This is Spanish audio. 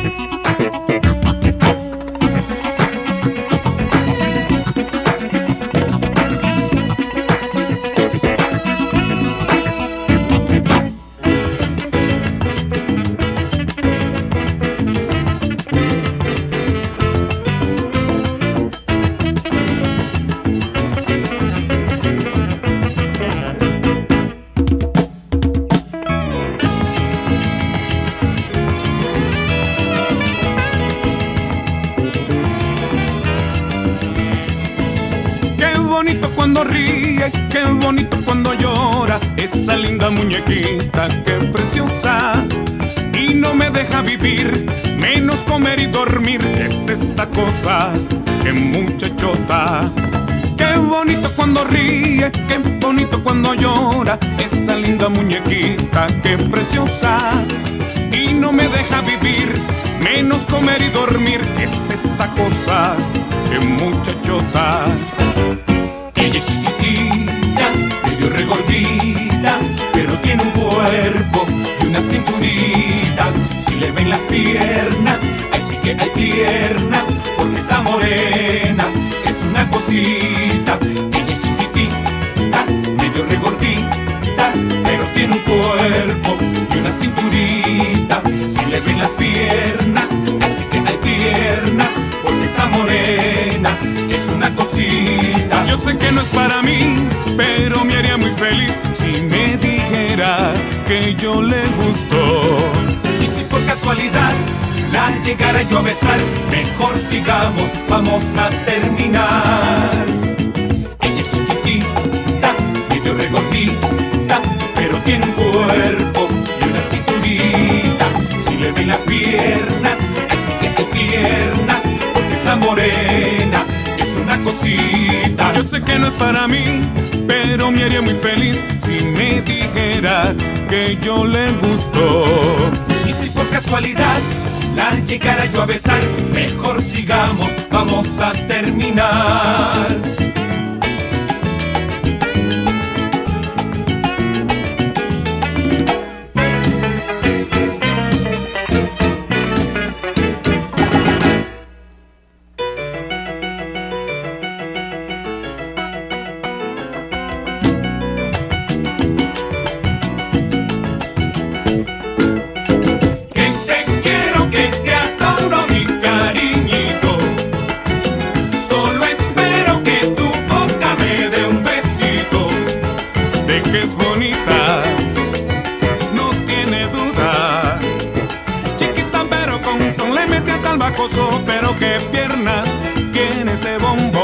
bonito cuando ríe, qué bonito cuando llora, esa linda muñequita, qué preciosa. Y no me deja vivir, menos comer y dormir, es esta cosa, qué muchachota. Qué bonito cuando ríe, qué bonito cuando llora, esa linda muñequita, qué preciosa. Y no me deja vivir, menos comer y dormir, es esta cosa, qué muchachota. Ella es chiquitita, medio regordita, pero tiene un cuerpo y una cinturita. Si le ven las piernas, ahí sí que hay piernas, porque esa morena es una cosita. Ella es chiquitita, medio regordita, pero tiene un cuerpo y una cinturita. Si le ven las piernas, ahí sí que hay piernas, porque esa morena es una cosita. Yo sé que no es para mí, pero me haría muy feliz si me dijera que yo le gustó. Y si por casualidad la llegara yo a besar, mejor sigamos, vamos a terminar. Ella es chiquitita, medio regordita, pero tiene un cuerpo y una cinturita. Si le ven las piernas, así que hay piernas, porque esa morena es una cosita. Yo sé que no es para mí, pero me haría muy feliz si me dijera que yo le gustó. Y si por casualidad la llegara yo a besar, mejor sigamos, vamos a terminar. Que es bonita, no tiene duda. Chiquita pero con son le mete hasta el bacoso, pero qué piernas tiene ese bombo.